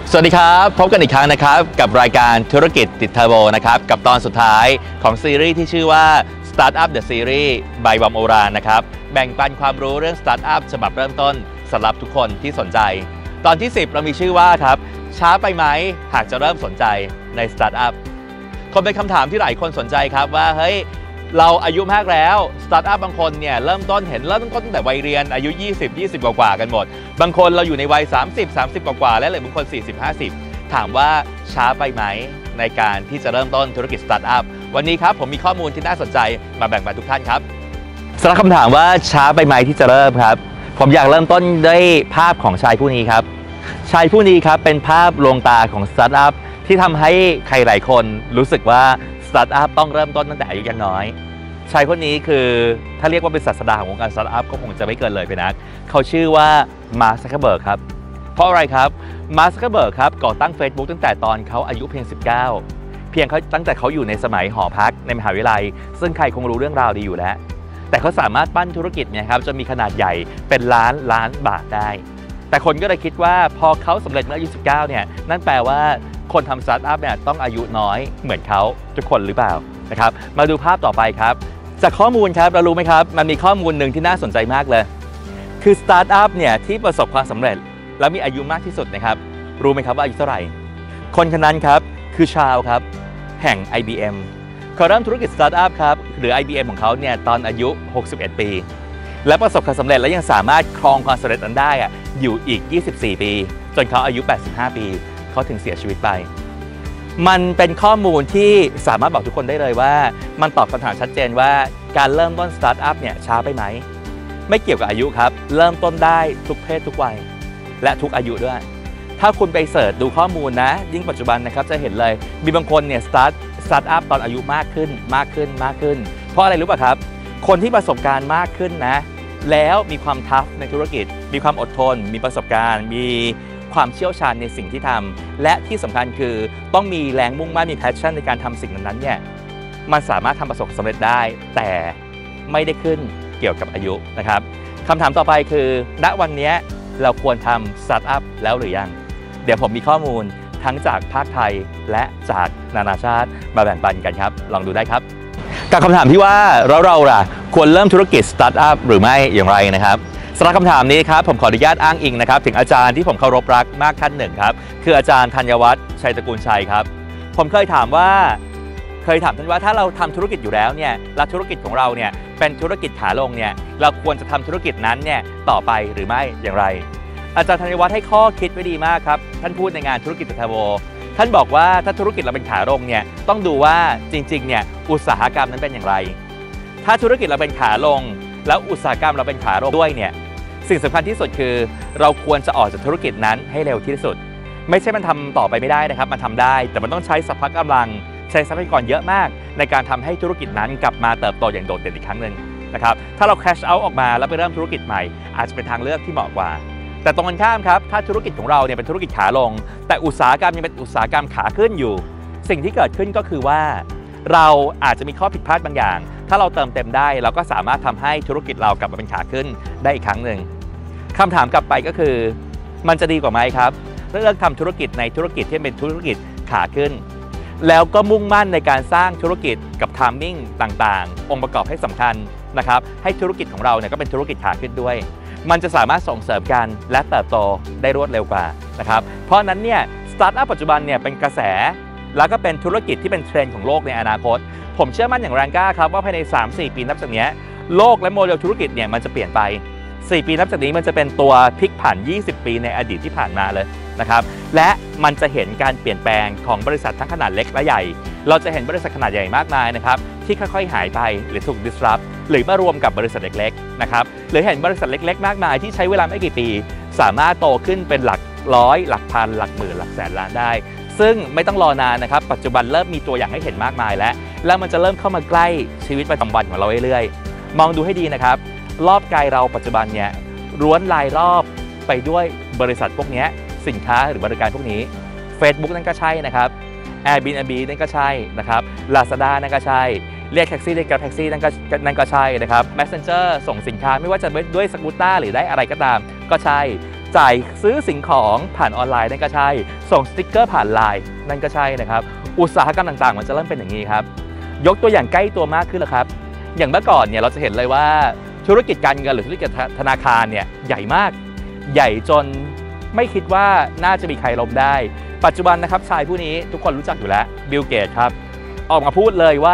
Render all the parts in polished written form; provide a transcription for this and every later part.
สวัสดีครับพบกันอีกครั้งนะครับกับรายการธุรกิจติดเทอร์โบนะครับกับตอนสุดท้ายของซีรีส์ที่ชื่อว่า Startup The Series by บอมโอรานนะครับแบ่งปันความรู้เรื่อง Startup ฉบับเริ่มต้นสำหรับทุกคนที่สนใจตอนที่ 10 เรามีชื่อว่าครับช้าไปไหมหากจะเริ่มสนใจใน Startup คงเป็นคำถามที่หลายคนสนใจครับว่าเฮ้ยเราอายุมากแล้วสตาร์ทอัพบางคนเนี่ยเริ่มต้นตั้งแต่วัยเรียนอายุ20กว่ากันหมดบางคนเราอยู่ในวัย30กว่าและหรือบางคน40-50ถามว่าช้าไปไหมในการที่จะเริ่มต้นธุรกิจสตาร์ทอัพวันนี้ครับผมมีข้อมูลที่น่าสนใจมาแบ่งปันทุกท่านครับสำหรับคำถามว่าช้าไปไหมที่จะเริ่มครับผมอยากเริ่มต้นด้วยภาพของชายผู้นี้ครับชายผู้นี้ครับเป็นภาพลวงตาของสตาร์ทอัพที่ทำให้ใครหลายคนรู้สึกว่าสตาร์ทอัพต้องเริ่มต้นตั้งแต่อายุยังน้อยชายคนนี้คือถ้าเรียกว่าเป็นศาสดาของวงการสตาร์ทอัพก็คงจะไม่เกินเลยไปนักเขาชื่อว่ามาร์ค ซักเคอร์เบิร์กครับเพราะอะไรครับมาร์ค ซักเคอร์เบิร์กครับก่อตั้ง Facebook ตั้งแต่ตอนเขาอายุเพียง19เพียงเขาตั้งแต่เขาอยู่ในสมัยหอพักในมหาวิทยาลัยซึ่งใครคงรู้เรื่องราวดีอยู่แล้วแต่เขาสามารถปั้นธุรกิจเนี่ยครับจนมีขนาดใหญ่เป็นล้านบาทได้แต่คนก็เลยคิดว่าพอเขาสำเร็จเมื่ออายุ19เนี่ยนั่นแปลว่าคนทำสตาร์ทอัพเนี่ยต้องอายุน้อยเหมือนเขาทุกคนหรือเปล่านะครับมาดูภาพต่อไปครับจากข้อมูลครับเรารู้ไหมครับมันมีข้อมูลหนึ่งที่น่าสนใจมากเลยคือสตาร์ทอัพเนี่ยที่ประสบความสำเร็จและมีอายุมากที่สุดนะครับรู้ไหมครับว่าอายุเท่าไหร่คนคนนั้นครับคือชาวครับแห่ง IBM เขาเริ่มธุรกิจสตาร์ทอัพครับหรือ IBM ของเขาเนี่ยตอนอายุ61ปีและประสบความสำเร็จและยังสามารถครองความสำเร็จนั้นได้อยู่อีก24ปีจนเขาอายุ85ปีเขาถึงเสียชีวิตไปมันเป็นข้อมูลที่สามารถบอกทุกคนได้เลยว่ามันตอบคำถามชัดเจนว่าการเริ่มต้นสตาร์ทอัพเนี่ยช้าไปไหมไม่เกี่ยวกับอายุครับเริ่มต้นได้ทุกเพศทุกวัยและทุกอายุด้วยถ้าคุณไปเสิร์ชดูข้อมูลนะยิ่งปัจจุบันนะครับจะเห็นเลยมีบางคนเนี่ยสตาร์ทอัพตอนอายุมากขึ้นเพราะอะไรรู้ป่ะครับคนที่ประสบการณ์มากขึ้นนะแล้วมีความทัฟในธุรกิจมีความอดทนมีประสบการณ์มีความเชี่ยวชาญในสิ่งที่ทำและที่สำคัญคือต้องมีแรงมุ่งมั่นมีแพชชั่นในการทำสิ่งนั้นเนี่ยมันสามารถทำประสบความสำเร็จได้แต่ไม่ได้ขึ้นเกี่ยวกับอายุนะครับคำถามต่อไปคือณวันนี้เราควรทำสตาร์ทอัพแล้วหรือยังเดี๋ยวผมมีข้อมูลทั้งจากภาคไทยและจากนานาชาติมาแบ่งปันกันครับลองดูได้ครับกับคำถามที่ว่าเราล่ะควรเริ่มธุรกิจสตาร์ทอัพหรือไม่อย่างไรนะครับสำหรับคำถามนี้ครับผมขออนุญาตอ้างอิงนะครับถึงอาจารย์ที่ผมเคารพรักมากท่านหนึ่งครับคืออาจารย์ธัญวัฒน์ชัยตระกูลชัยครับผมเคยถามท่านว่าถ้าเราทำธุรกิจอยู่แล้วเนี่ยและธุรกิจของเราเนี่ยเป็นธุรกิจขาลงเนี่ยเราควรจะทำธุรกิจนั้นเนี่ยต่อไปหรือไม่อย่างไรอาจารย์ธัญวัฒน์ให้ข้อคิดไว้ดีมากครับท่านพูดในงานธุรกิจเทอร์โบท่านบอกว่าถ้าธุรกิจเราเป็นขาลงเนี่ยต้องดูว่าจริงๆเนี่ยอุตสาหกรรมนั้นเป็นอย่างไรถ้าธุรกิจเราเป็นขาลงแล้วอุตสาหกรรมเราเป็นขาลงด้วยเนี่ยสิ่งสำคัญที่สุดคือเราควรจะออกจากธุรกิจนั้นให้เร็วที่สุดไม่ใช่มันทำต่อไปไม่ได้นะครับมันทำได้แต่มันต้องใช้สรรพกำลังใช้ทรัพยากรเยอะมากในการทำให้ธุรกิจนั้นกลับมาเติบโตอย่างโดดเด่นอีกครั้งหนึ่งนะครับถ้าเราแคชเอาท์ออกมาแล้วไปเริ่มธุรกิจใหม่อาจจะเป็นทางเลือกที่เหมาะกว่าแต่ตรงกันข้ามครับถ้าธุรกิจของเราเนี่ยเป็นธุรกิจขาลงแต่อุตสาหกรรมยังเป็นอุตสาหกรรมขาขึ้นอยู่สิ่งที่เกิดขึ้นก็คือว่าเราอาจจะมีข้อผิดพลาดบางอย่างถ้าเราเติมเต็มได้เราก็สามารถทำให้ธุรกิจเรากลับมาเป็นขาขึ้นได้อีกครั้งหนึ่งคำถามกลับไปก็คือมันจะดีกว่าไหมครับเลือกทำธุรกิจในธุรกิจที่เป็นธุรกิจขาขึ้นแล้วก็มุ่งมั่นในการสร้างธุรกิจกับไทมิ่งต่างๆองค์ประกอบให้สำคัญนะครับให้ธุรกิจของเราเนี่ยก็เป็นธุรกิจขาขึ้นด้วยมันจะสามารถส่งเสริมกันและเติบโตได้รวดเร็วกว่านะครับเพราะนั้นเนี่ยสตาร์ทอัพปัจจุบันเนี่ยเป็นกระแสแล้วก็เป็นธุรกิจที่เป็นเทรนด์ของโลกในอนาคตผมเชื่อมั่นอย่างแรงกล้าครับว่าภายใน 3-4 ปีนับจากนี้โลกและโมเดลธุรกิจเนี่ยมันจะเปลี่ยนไป4 ปีนับจากนี้มันจะเป็นตัวพลิกผัน20 ปีในอดีตที่ผ่านมาเลยนะครับและมันจะเห็นการเปลี่ยนแปลงของบริษัททั้งขนาดเล็กและใหญ่เราจะเห็นบริษัทขนาดใหญ่มากมายนะครับที่ค่อยๆหายไปหรือถูก disrupt หรือมารวมกับบริษัทเล็กๆนะครับหรือเห็นบริษัทเล็กๆมากมายที่ใช้เวลาไม่กี่ปีสามารถโตขึ้นเป็นหลักร้อยหลักพันหลักหมื่นหลักแสนล้านได้ซึ่งไม่ต้องรอนานนะครับปัจจุบันเริ่มมีตัวอย่างให้เห็นมากมายแล้วมันจะเริ่มเข้ามาใกล้ชีวิตประจำวันของเราเรื่อยๆมองดูให้ดีนะครับรอบกายเราปัจจุบันเนี่ยล้วนรายรอบไปด้วยบริษัทพวกนี้สินค้าหรือบริการพวกนี้ Facebook นั่นก็ใช่นะครับ Airbnb นั่นก็ใช่นะครับ Lazada นั่นก็ใช่เรียกแท็กซี่ได้กับแท็กซี่นั่นก็ใช่นะครับ Messenger ส่งสินค้าไม่ว่าจะด้วยสกูตเตอร์หรือได้อะไรก็ตามก็ใช่จ่ายซื้อสิ่งของผ่านออนไลน์นั่นก็ใช่ส่งสติ๊กเกอร์ผ่านไลน์นั่นก็ใช่นะครับอุตสาหกรรมต่างๆมันจะเริ่มเป็นอย่างนี้ครับยกตัวอย่างใกล้ตัวมากขึ้นแล้วครับอย่างเมื่อก่อนเนี่ยเราจะเห็นเลยว่าธุรกิจการเงินหรือธุรกิจธนาคารเนี่ยใหญ่มากใหญ่จนไม่คิดว่าน่าจะมีใครล้มได้ปัจจุบันนะครับชายผู้นี้ทุกคนรู้จักอยู่แล้วบิลเกตครับออกมาพูดเลยว่า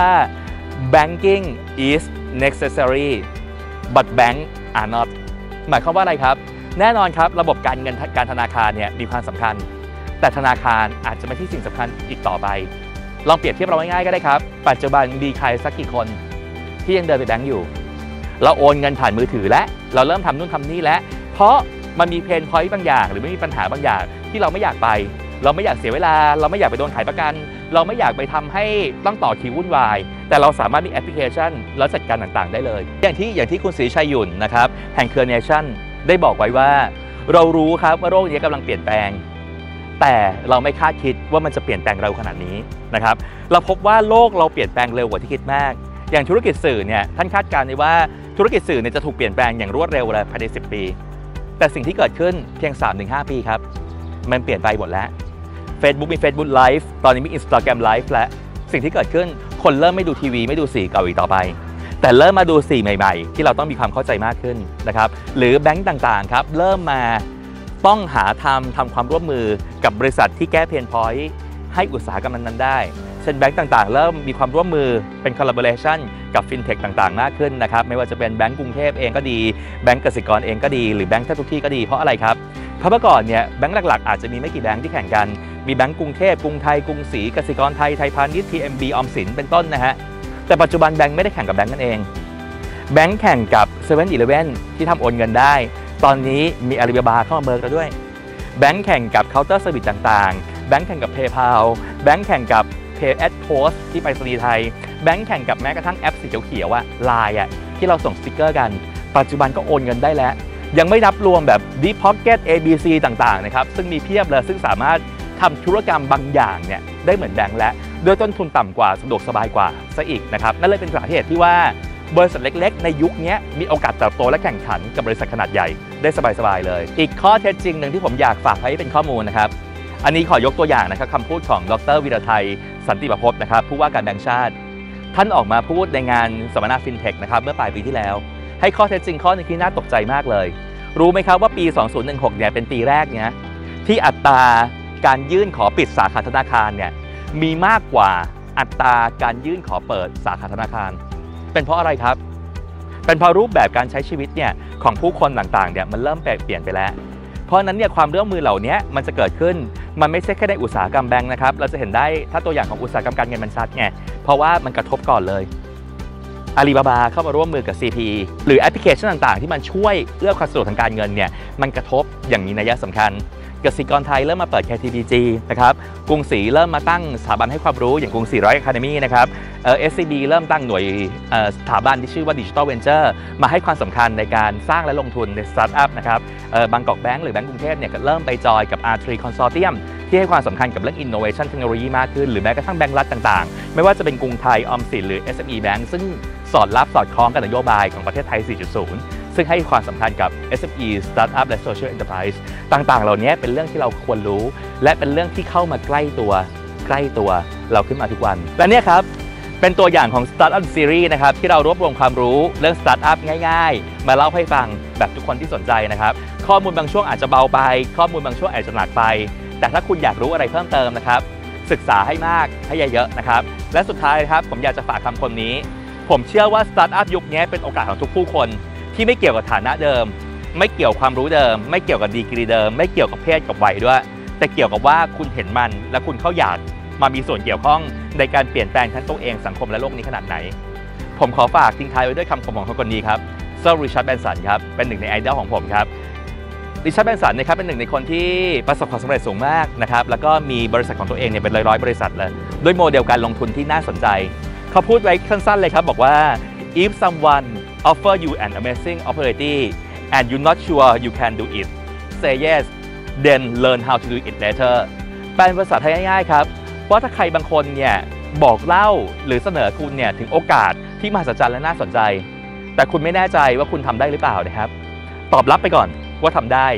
banking is necessary but bank are not หมายความว่าอะไรครับแน่นอนครับระบบการเงินการธนาคารเนี่ยมีความสำคัญแต่ธนาคารอาจจะไม่ใช่สิ่งสำคัญอีกต่อไปลองเปรียบเทียบเราง่ายๆก็ได้ครับปัจจุบันมีใครสักกี่คนที่ยังเดินไปแบงก์อยู่เราโอนเงินผ่านมือถือและเราเริ่มทำนู่นทำนี่แล้วเพราะมันมีเพนพอยต์บางอย่างหรือไม่มีปัญหาบางอย่างที่เราไม่อยากไปเราไม่อยากเสียเวลาเราไม่อยากไปโดนขายประกันเราไม่อยากไปทำให้ต้องต่อคิววุ่นวายแต่เราสามารถมีแอปพลิเคชันแล้วจัดการต่างๆได้เลยอย่างที่คุณศรีชัยหยุ่นนะครับแห่งเครือเนชั่นได้บอกไว้ว่าเรารู้ครับว่าโลกนี้กำลังเปลี่ยนแปลงแต่เราไม่คาดคิดว่ามันจะเปลี่ยนแปลงเร็วขนาดนี้นะครับเราพบว่าโลกเราเปลี่ยนแปลงเร็วกว่าที่คิดมากอย่างธุรกิจสื่อเนี่ยท่านคาดการณ์ว่าธุรกิจสื่อเนี่ยจะถูกเปลี่ยนแปลงอย่างรวดเร็วเลยภายใน10 ปีแต่สิ่งที่เกิดขึ้นเพียง 3-5 ปีครับมันเปลี่ยนไปหมดแล้ว Facebook มี Facebook Live ตอนนี้มี Instagram Live และสิ่งที่เกิดขึ้นคนเริ่มไม่ดูทีวีไม่ดูสื่อเก่าอีกต่อไปแต่เริ่มมาดูสื่อใหม่ๆที่เราต้องมีความเข้าใจมากขึ้นนะครับหรือแบงก์ต่างๆครับเริ่มมาต้องหาทำความร่วมมือกับบริษัทที่แก้เพนพอยต์ให้อุตสาหกรรมนั้นๆได้เช่นแบงก์ต่างๆเริ่มมีความร่วมมือเป็น collaboration กับฟินเทคต่างๆมากขึ้นนะครับไม่ว่าจะเป็นแบงก์กรุงเทพเองก็ดีแบงก์กสิกรเองก็ดีหรือแบงก์ทุกที่ก็ดีเพราะอะไรครับเพราะเมื่อก่อนเนี่ยแบงก์หลักๆอาจจะมีไม่กี่แบงก์ที่แข่งกันมีแบงก์กรุงเทพกรุงไทยกรุงศรีกสิกรไทยไทยพาณิชย์ TMB ออมสินเป็นต้นนะฮะแต่ปัจจุบันแบงก์ไม่ได้แข่งกับแบงก์นั่นเองแบงก์แข่งกับ 7-Eleven ที่ทำโอนเงินได้ตอนนี้มีอาลีบาบาเข้ามาเมิร์กแล้วด้วยแบงก์แข่งกับเคาน์เตอร์เซอร์วิสต่างๆแบงก์แข่งกับ PayPal แบงก์แข่งกับ Pay at Post ที่ไปรษณีย์ไทยแบงก์แข่งกับแม้กระทั่งแอปสีเขียวๆLine ที่เราส่งสติ๊กเกอร์กันปัจจุบันก็โอนเงินได้แล้วยังไม่นับรวมแบบ Deep Pocket ABC ต่างๆนะครับซึ่งมีเพียบเลยซึ่งสามารถทำธุรกรรมบางอย่างเนี่ยได้เหมือนแบงก์และด้วยต้นทุนต่ำกว่าสะดวกสบายกว่าซะอีกนะครับนั่นเลยเป็นสาเหตุที่ว่าบริษัทเล็กๆในยุคนี้มีโอกาสเติบโตและแข่งขันกับบริษัทขนาดใหญ่ได้สบายๆเลยอีกข้อเท็จจริงหนึ่งที่ผมอยากฝากไว้เป็นข้อมูลนะครับอันนี้ขอยกตัวอย่างนะครับคำพูดของดร.วีรไทยสันติประพจน์นะครับผู้ว่าการแบงก์ชาติท่านออกมาพูดในงานสัมมนาฟินเทคนะครับเมื่อปลายปีที่แล้วให้ข้อเท็จจริงข้อนึงที่น่าตกใจมากเลยรู้ไหมครับว่าปี 2016 เนี่ยเป็นปีแรกเนี่ยที่อัตราการยื่นขอปิดสาขาธนาคารเนี่ยมีมากกว่าอัตราการยื่นขอเปิดสาขาธนาคารเป็นเพราะอะไรครับเป็นเพราะรูปแบบการใช้ชีวิตเนี่ยของผู้คนต่างๆเนี่ยมันเริ่มเปลี่ยนไปแล้วเพราะนั้นเนี่ยความร่วมมือเหล่านี้มันจะเกิดขึ้นมันไม่ใช่แค่ในอุตสาหกรรมแบงค์นะครับเราจะเห็นได้ถ้าตัวอย่างของอุตสาหกรรมการเงินมันชัดไงเพราะว่ามันกระทบก่อนเลยอาลีบาบาเข้ามาร่วมมือกับ CP หรือแอปพลิเคชันต่างๆที่มันช่วยเอื้อความสะดวกทางการเงินเนี่ยมันกระทบอย่างมีนัยสำคัญกสิกรไทยเริ่มมาเปิด KTBG นะครับกรุงศรีเริ่มมาตั้งสถาบันให้ความรู้อย่างกรุงศรีร้อยอะคาเดมี่นะครับSCB เริ่มตั้งหน่วยสถาบันที่ชื่อว่า Digital Venture มาให้ความสำคัญในการสร้างและลงทุนในสตาร์ทอัพนะครับบางกอกแบงก์หรือแบงก์กรุงเทพเนี่ยก็เริ่มไปจอยกับ R3 Consortium ที่ให้ความสำคัญกับเรื่อง Innovation Technology มากขึ้นหรือแม้กระทั่งแบงก์รัฐต่างๆไม่ว่าจะเป็นกรุงไทยออมสินหรือ SME Bank ซึ่งสอดคล้องกับนโยบายของประเทศไทย 4.0 ซึ่งให้ความสำคัญกับ SME Startup และ Social Enterprise ต่างๆเหล่านี้เป็นเรื่องที่เราควรรู้และเป็นเรื่องที่เข้ามาใกล้ตัวเราขึ้นมาทุกวันและเนี่ยครับเป็นตัวอย่างของ Startup Series นะครับที่เรารวบรวมความรู้เรื่อง Startup ง่ายๆมาเล่าให้ฟังแบบทุกคนที่สนใจนะครับข้อมูลบางช่วงอาจจะเบาไปข้อมูลบางช่วงอาจจะหนักไปแต่ถ้าคุณอยากรู้อะไรเพิ่มเติมนะครับศึกษาให้มากให้เยอะๆนะครับและสุดท้ายครับผมอยากจะฝากคำคมนี้ผมเชื่อว่า Startup ยุคนี้เป็นโอกาสของทุกผู้คนที่ไม่เกี่ยวกับฐานะเดิมไม่เกี่ยวความรู้เดิมไม่เกี่ยวกับดีกรีเดิมไม่เกี่ยวกับเพศกับวัยด้วยแต่เกี่ยวกับว่าคุณเห็นมันและคุณเข้าอยากมามีส่วนเกี่ยวข้องในการเปลี่ยนแปลงทั้งตัวเองสังคมและโลกนี้ขนาดไหนผมขอฝากทิ้งท้ายไว้ด้วยคำคมของคนนี้ครับเซอร์ริชาร์ดแบนสันครับเป็นหนึ่งในไอดอลของผมครับริชาร์ดแบนสันนะครับเป็นหนึ่งในคนที่ประสบความสำเร็จสูงมากนะครับแล้วก็มีบริษัทของตัวเองเนี่ยเป็นร้อยๆบริษัทเลยด้วยโมเดลการลงทุนที่น่าสนใจเขาพูดไว้สั้นๆเลยครับบอกว่า if someone offer you an amazing opportunity and you're not sure you can do it say yes then learn how to do it later แปลเป็นภาษาไทยง่ายๆครับว่าถ้าใครบางคนเนี่ยบอกเล่าหรือเสนอคุณเนี่ยถึงโอกาสที่มหัศจรรย์และน่าสนใจแต่คุณไม่แน่ใจว่าคุณทำได้หรือเปล่านะครับตอบรับไปก่อนว่าทำได้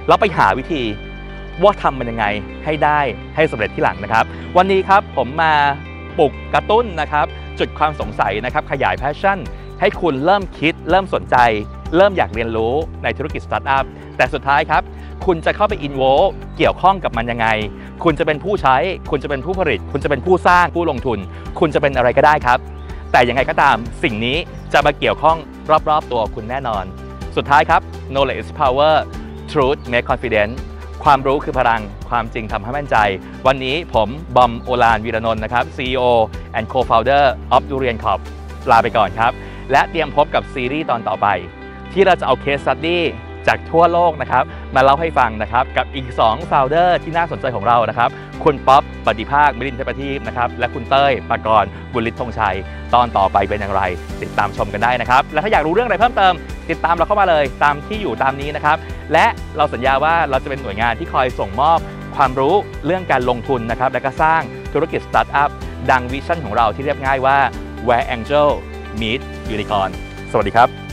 แล้วไปหาวิธีว่าทำมันยังไงให้ได้ให้สำเร็จที่หลังนะครับวันนี้ครับผมมาปลุกกระตุ้นนะครับจุดความสงสัยนะครับขยายแพชชั่นให้คุณเริ่มคิดเริ่มสนใจเริ่มอยากเรียนรู้ในธุรกิจสตาร์ทอัพแต่สุดท้ายครับคุณจะเข้าไปอินโวเกี่ยวข้องกับมันยังไงคุณจะเป็นผู้ใช้คุณจะเป็นผู้ผลิตคุณจะเป็นผู้สร้างผู้ลงทุนคุณจะเป็นอะไรก็ได้ครับแต่ยังไงก็ตามสิ่งนี้จะมาเกี่ยวข้องรอบๆตัวคุณแน่นอนสุดท้ายครับ knowledge is power truth make confidence ความรู้คือพลังความจริงทำให้มั่นใจวันนี้ผมบอมโอฬารวีรนนท์นะครับ CEO and Co-founder of Durian Corp ลาไปก่อนครับและเตรียมพบกับซีรีส์ตอนต่อไปที่เราจะเอา case study จากทั่วโลกนะครับมาเล่าให้ฟังนะครับกับอีก2 founder ที่น่าสนใจของเรานะครับคุณป๊อปปฏิภาคมิลินทร์เทพประทีปนะครับและคุณเต้ยปากรบุญฤทธิ์ธงชัยตอนต่อไปเป็นอย่างไรติดตามชมกันได้นะครับและถ้าอยากรู้เรื่องอะไรเพิ่มเติมติดตามเราเข้ามาเลยตามที่อยู่ตามนี้นะครับและเราสัญญาว่าเราจะเป็นหน่วยงานที่คอยส่งมอบความรู้เรื่องการลงทุนนะครับและก็สร้างธุรกิจสตาร์ทอัพดังวิชั่นของเราที่เรียบง่ายว่า Where Angel Meet Unicorn สวัสดีครับ